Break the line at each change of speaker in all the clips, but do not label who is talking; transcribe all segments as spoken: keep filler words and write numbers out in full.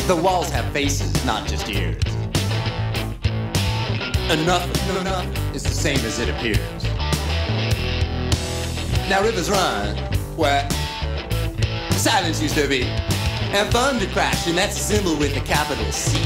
The walls have faces, not just ears. And nothing, no nothing, is the same as it appears. Now rivers run where silence used to be, and thunder crash, and that's a symbol with a capital C.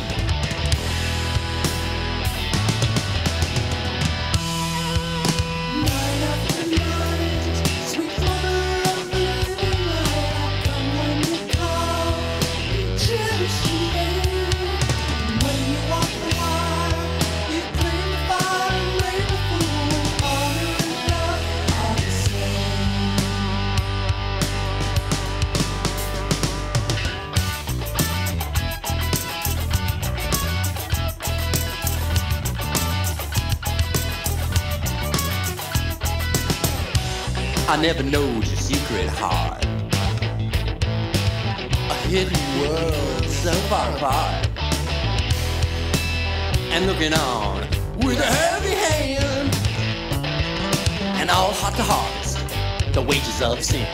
I never knowed your secret heart, a hidden world so far apart, and looking on with a heavy hand, and all hot to harvest the wages of sin.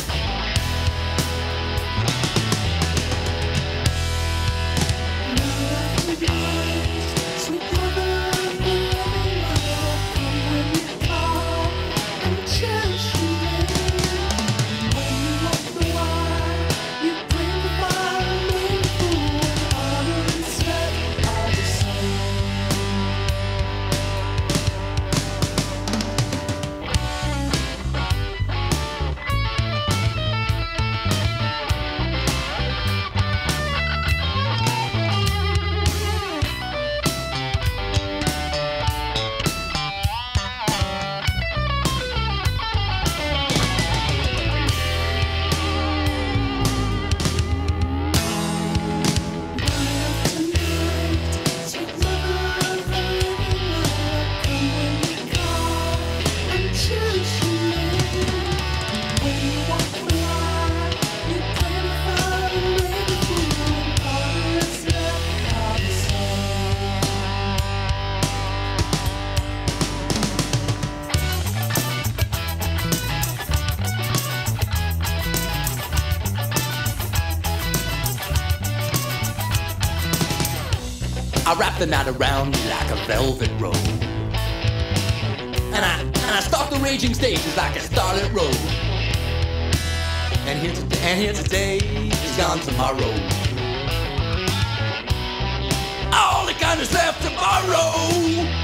I wrap the night around me like a velvet robe, and I and I stalk the raging stages like a starlit road. And here today, and here today is gone tomorrow. All that kind is left tomorrow.